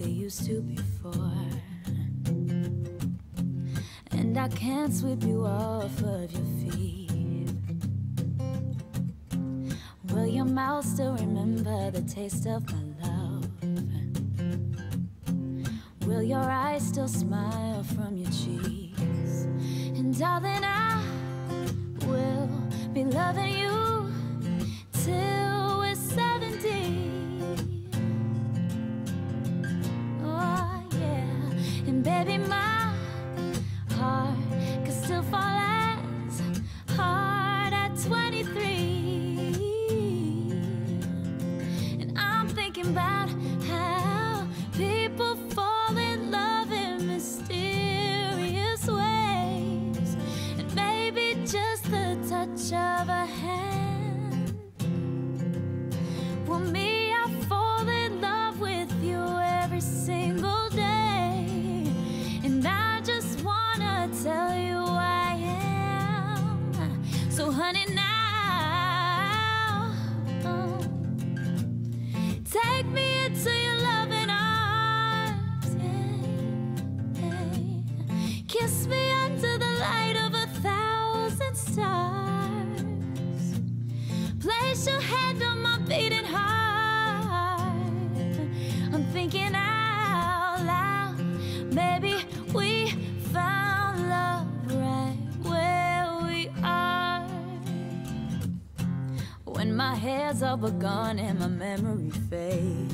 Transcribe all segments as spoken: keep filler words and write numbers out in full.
we used to before. And I can't sweep you off of your feet. Will your mouth still remember the taste of my love? Will your eyes still smile from your cheeks? And darling, I will be loving you till we're seventy. Oh yeah, and baby, my heart can still fall as hard at twenty-three. And I'm thinking about how people fall in love in mysterious ways, and maybe just the touch of a hand. Well, me, I fall in love with you every single day, and I just wanna tell you I am. So honey, now take me into your loving arms, yeah, yeah. Kiss me under the light of a thousand stars. Place your hand on my beating heart. I'm thinking out loud, maybe we found love right where we are. When my hair's all but gone and my memory fades,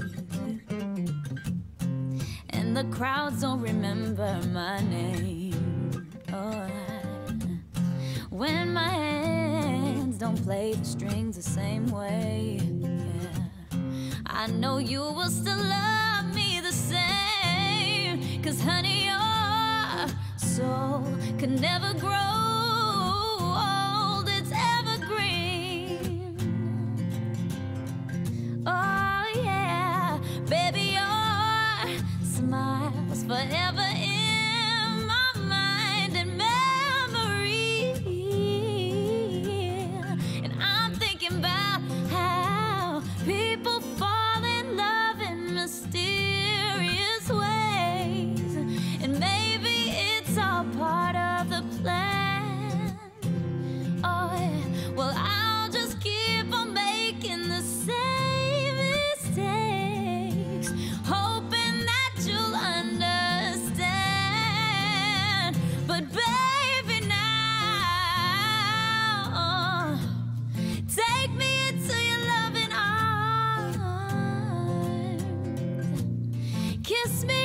and the crowds don't remember my name. Oh, when my hands don't play the strings the same way, yeah, I know you will still love me the same. 'Cause honey, your soul can never grow old, it's evergreen. Oh yeah, baby, your smile's forever in my mind and memory. And I'm thinking about how people fall in love in mysterious ways, and maybe it's all part of the plan. Oh yeah, well, I'll just keep on making the same mistakes, hoping that you'll understand. But baby, now take me into your loving arms. Kiss me